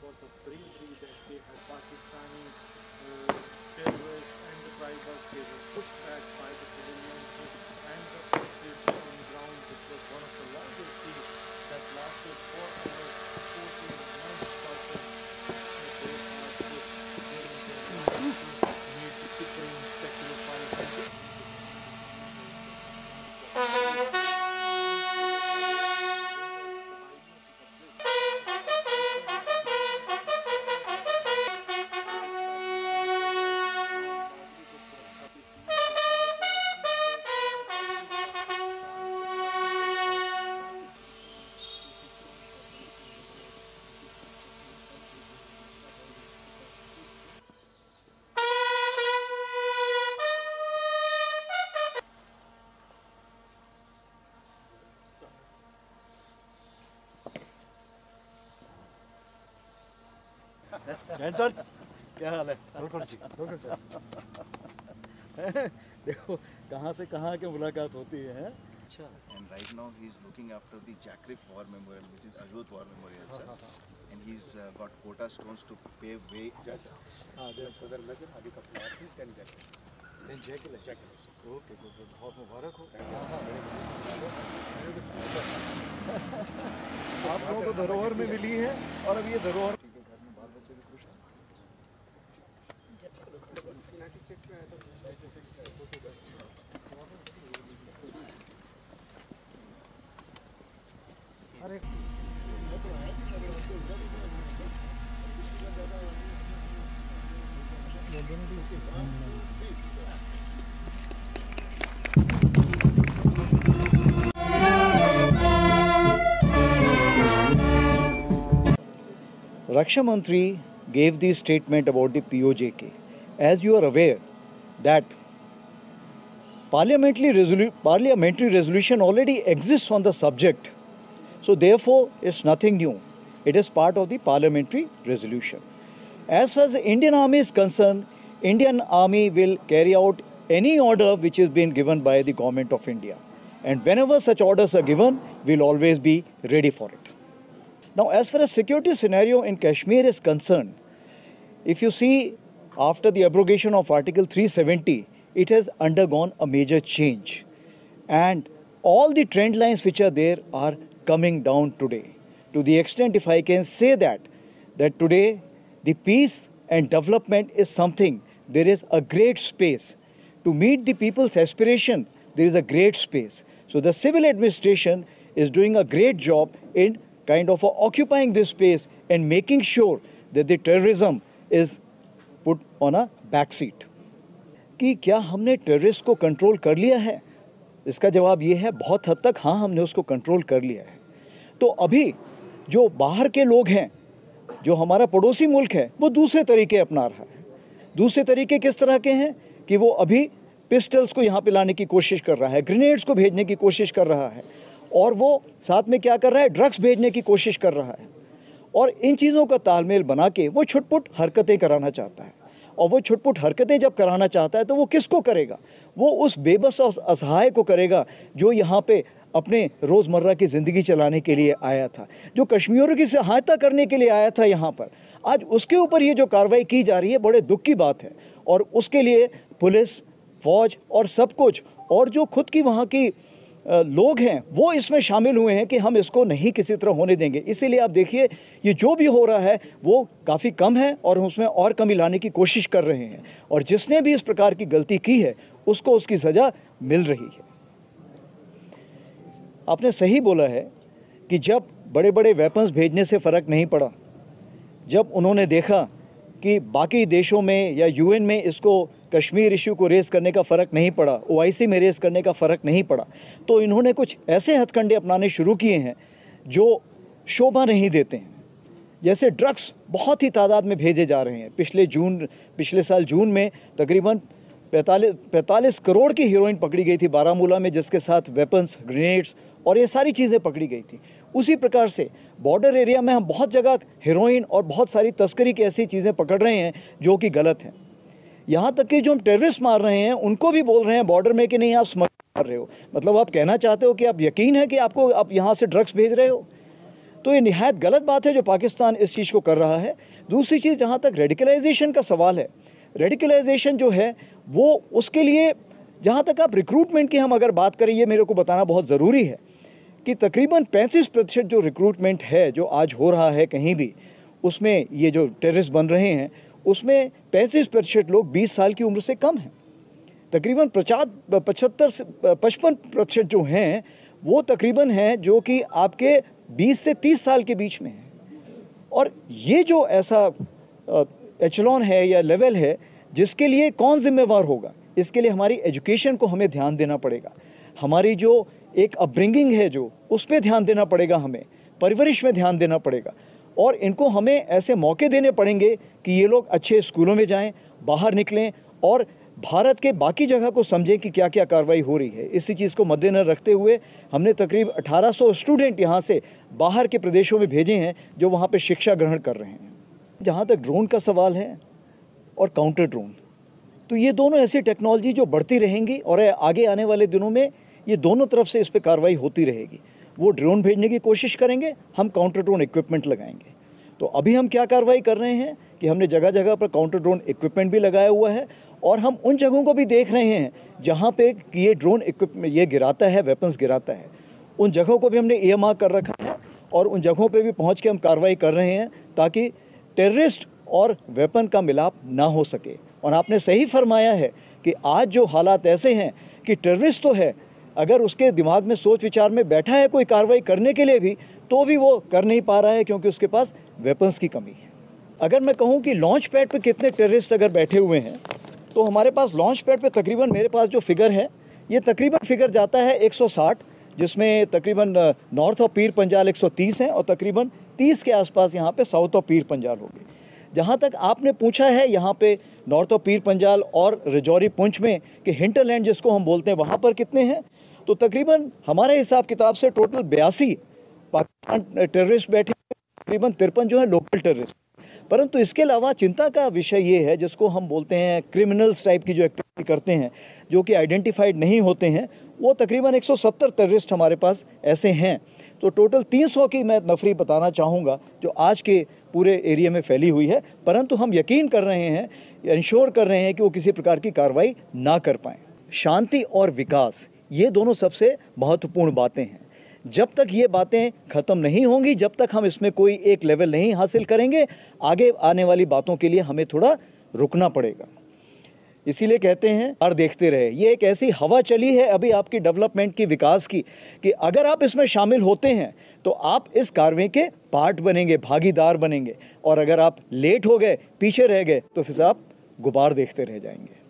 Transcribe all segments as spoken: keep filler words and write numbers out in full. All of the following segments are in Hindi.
for the bravery that they had. Pakistani uh, terrorists and the tribals, they were pushed back by the civilians and the forces on ground, which was one of the longest sieges that lasted four hours, fourteen non-stopping. They are put during their lives to meet the supreme secular parliament. Sir क्या हाल है? बिल्कुल जी, बिल्कुल सर। देखो कहाँ से कहाँ के मुलाकात होती है। अच्छा। And right now he is looking after the Jacrip War Memorial, which is Ajot War Memorial, sir. And he's uh, got quota stones to pave way. हाँ, जैसे अगर नजर आगे का प्लाट है, टेन जैकल, टेन जैकल है, जैकल। ओके, गुड, गुड, बहुत मुबारक हो। आप लोगों को धरोहर में मिली है और अब ये धरोहर Raksha Mantri gave the statement about the P O J K. As you are aware that parliamentary, resolu parliamentary resolution already exists on the subject. So therefore, it's nothing new. It is part of the parliamentary resolution. As far as the Indian Army is concerned, Indian Army will carry out any order which is being given by the Government of India. And whenever such orders are given, we'll always be ready for it. Now, as far as security scenario in Kashmir is concerned, if you see after the abrogation of Article three seventy, it has undergone a major change. And all the trend lines which are there are coming down today. To the extent, if I can say that, that today the peace and development is something, there is a great space. To meet the people's aspiration, there is a great space. So the civil administration is doing a great job in kind of occupying this space and making sure that the terrorism is put on a back seat. कि क्या हमने टेररिस्ट को कंट्रोल कर लिया है? इसका जवाब ये है बहुत हद तक हाँ, हमने उसको कंट्रोल कर लिया है। तो अभी जो बाहर के लोग हैं, जो हमारा पड़ोसी मुल्क है, वो दूसरे तरीके अपना रहा है। दूसरे तरीके किस तरह के हैं कि वो अभी पिस्टल्स को यहाँ पे लाने की कोशिश कर रहा है, ग्रेनेड्स को भेजने की कोशिश कर रहा है, और वो साथ में क्या कर रहा है, ड्रग्स भेजने की कोशिश कर रहा है। और इन चीज़ों का तालमेल बना के वो छुटपुट हरकतें कराना चाहता है। और वो छुटपुट हरकतें जब कराना चाहता है तो वो किसको करेगा? वो उस बेबस और असहाय को करेगा जो यहाँ पे अपने रोज़मर्रा की ज़िंदगी चलाने के लिए आया था, जो कश्मीरियों की सहायता करने के लिए आया था यहाँ पर। आज उसके ऊपर ये जो कार्रवाई की जा रही है, बड़े दुख की बात है। और उसके लिए पुलिस, फौज और सब कुछ, और जो खुद की वहाँ की लोग हैं, वो इसमें शामिल हुए हैं कि हम इसको नहीं किसी तरह होने देंगे। इसीलिए आप देखिए, ये जो भी हो रहा है वो काफ़ी कम है और उसमें और कमी लाने की कोशिश कर रहे हैं। और जिसने भी इस प्रकार की गलती की है उसको उसकी सज़ा मिल रही है। आपने सही बोला है कि जब बड़े बड़े वेपन्स भेजने से फ़र्क नहीं पड़ा, जब उन्होंने देखा कि बाकी देशों में या यूएन में इसको कश्मीर इशू को रेज़ करने का फ़र्क नहीं पड़ा, ओआईसी में रेज़ करने का फ़र्क नहीं पड़ा, तो इन्होंने कुछ ऐसे हथकंडे अपनाने शुरू किए हैं जो शोभा नहीं देते हैं। जैसे ड्रग्स बहुत ही तादाद में भेजे जा रहे हैं। पिछले जून पिछले साल जून में तकरीबन पैंतालीस पैंतालीस करोड़ की हीरोइन पकड़ी गई थी बारामूला में, जिसके साथ वेपन्स, ग्रेनेड्स और ये सारी चीज़ें पकड़ी गई थी। उसी प्रकार से बॉर्डर एरिया में हम बहुत जगह हीरोइन और बहुत सारी तस्करी की ऐसी चीज़ें पकड़ रहे हैं जो कि गलत हैं। यहाँ तक कि जो हम टेररिस्ट मार रहे हैं उनको भी बोल रहे हैं बॉर्डर में कि नहीं, आप स्मगल कर रहे हो। मतलब आप कहना चाहते हो कि आप यकीन है कि आपको आप यहाँ से ड्रग्स भेज रहे हो? तो ये निहायत गलत बात है जो पाकिस्तान इस चीज़ को कर रहा है। दूसरी चीज़, जहाँ तक रेडिकलाइजेशन का सवाल है, रेडिकलाइजेशन जो है वो उसके लिए, जहाँ तक आप रिक्रूटमेंट की हम अगर बात करें, ये मेरे को बताना बहुत ज़रूरी है कि तकरीबन पैंतीस प्रतिशत जो रिक्रूटमेंट है जो आज हो रहा है कहीं भी, उसमें ये जो टेररिस्ट बन रहे हैं उसमें पैंतीस प्रतिशत लोग बीस साल की उम्र से कम हैं। तकरीबन पचास पचहत्तर से पचपन प्रतिशत जो हैं वो तकरीबन हैं जो कि आपके बीस से तीस साल के बीच में हैं। और ये जो ऐसा एचलॉन है या लेवल है जिसके लिए कौन जिम्मेवार होगा, इसके लिए हमारी एजुकेशन को हमें ध्यान देना पड़ेगा, हमारी जो एक अपब्रिंगिंग है जो उस पर ध्यान देना पड़ेगा, हमें परवरिश में ध्यान देना पड़ेगा और इनको हमें ऐसे मौके देने पड़ेंगे कि ये लोग अच्छे स्कूलों में जाएं, बाहर निकलें और भारत के बाकी जगह को समझें कि क्या क्या कार्रवाई हो रही है। इसी चीज़ को मद्देनजर रखते हुए हमने तकरीब अठारह सौ स्टूडेंट यहाँ से बाहर के प्रदेशों में भेजे हैं जो वहाँ पे शिक्षा ग्रहण कर रहे हैं। जहाँ तक ड्रोन का सवाल है और काउंटर ड्रोन, तो ये दोनों ऐसी टेक्नोलॉजी जो बढ़ती रहेंगी और आगे आने वाले दिनों में ये दोनों तरफ से इस पर कार्रवाई होती रहेगी। वो ड्रोन भेजने की कोशिश करेंगे, हम काउंटर ड्रोन इक्विपमेंट लगाएंगे। तो अभी हम क्या कार्रवाई कर रहे हैं कि हमने जगह जगह पर काउंटर ड्रोन इक्विपमेंट भी लगाया हुआ है और हम उन जगहों को भी देख रहे हैं जहाँ पे कि ये ड्रोन इक्विपमेंट ये गिराता है, वेपन्स गिराता है, उन जगहों को भी हमने ईएमआर कर रखा है और उन जगहों पे भी पहुँच के हम कार्रवाई कर रहे हैं ताकि टेररिस्ट और वेपन का मिलाप ना हो सके। और आपने सही फरमाया है कि आज जो हालात ऐसे हैं कि टेररिस्ट तो है, अगर उसके दिमाग में सोच विचार में बैठा है कोई कार्रवाई करने के लिए भी, तो भी वो कर नहीं पा रहा है क्योंकि उसके पास वेपन्स की कमी है। अगर मैं कहूँ कि लॉन्च पैड पे कितने टेररिस्ट अगर बैठे हुए हैं, तो हमारे पास लॉन्च पैड पे तकरीबन, मेरे पास जो फिगर है ये तकरीबन फिगर जाता है एक सौ साठ, जिसमें तकरीबन नॉर्थ ऑफ पीर पंजाल एक सौ तीस हैं और तकरीबन तीस के आसपास यहाँ पे साउथ ऑफ पीर पंजाल हो गए। जहाँ तक आपने पूछा है यहाँ पे नॉर्थ ऑफ पीर पंजाल और रजौरी पुंछ में कि हिंटरलैंड जिसको हम बोलते हैं, वहाँ पर कितने हैं, तो तकरीबन हमारे हिसाब किताब से टोटल बयासी पाकिस्तान टेररिस्ट बैठे, तकरीबन तिरपन जो है लोकल टेररिस्ट। परंतु इसके अलावा चिंता का विषय ये है जिसको हम बोलते हैं क्रिमिनल्स टाइप की जो एक्टिविटी करते हैं जो कि आइडेंटिफाइड नहीं होते हैं, वो तकरीबन एक सौ सत्तर टेररिस्ट हमारे पास ऐसे हैं। तो टोटल तीन सौ की मैं नफरी बताना चाहूँगा जो आज के पूरे एरिया में फैली हुई है, परंतु हम यकीन कर रहे हैं, इंश्योर कर रहे हैं कि वो किसी प्रकार की कार्रवाई ना कर पाएँ। शांति और विकास, ये दोनों सबसे महत्वपूर्ण बातें हैं। जब तक ये बातें ख़त्म नहीं होंगी, जब तक हम इसमें कोई एक लेवल नहीं हासिल करेंगे, आगे आने वाली बातों के लिए हमें थोड़ा रुकना पड़ेगा। इसीलिए कहते हैं और देखते रहे, ये एक ऐसी हवा चली है अभी आपकी डेवलपमेंट की, विकास की, कि अगर आप इसमें शामिल होते हैं तो आप इस कार्रवाई के पार्ट बनेंगे, भागीदार बनेंगे, और अगर आप लेट हो गए, पीछे रह गए, तो फिर आप गुबार देखते रह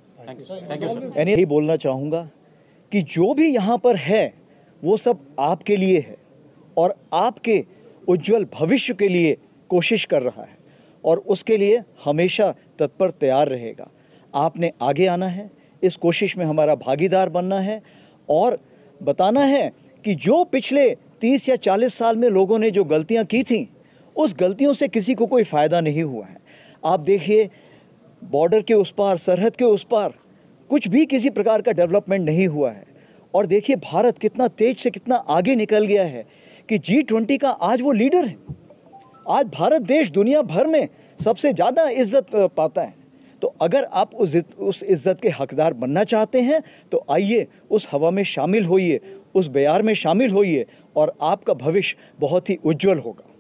जाएंगे। यानी यही बोलना चाहूँगा कि जो भी यहाँ पर है वो सब आपके लिए है और आपके उज्जवल भविष्य के लिए कोशिश कर रहा है और उसके लिए हमेशा तत्पर तैयार रहेगा। आपने आगे आना है, इस कोशिश में हमारा भागीदार बनना है और बताना है कि जो पिछले तीस या चालीस साल में लोगों ने जो गलतियां की थीं, उस गलतियों से किसी को कोई फ़ायदा नहीं हुआ है। आप देखिए, बॉर्डर के उस पार, सरहद के उस पार कुछ भी किसी प्रकार का डेवलपमेंट नहीं हुआ है। और देखिए भारत कितना तेज से कितना आगे निकल गया है कि जी ट्वेंटी का आज वो लीडर है। आज भारत देश दुनिया भर में सबसे ज़्यादा इज्जत पाता है। तो अगर आप उस उस इज्जत के हकदार बनना चाहते हैं तो आइए उस हवा में शामिल होइए, उस बयार में शामिल होइए और आपका भविष्य बहुत ही उज्जवल होगा।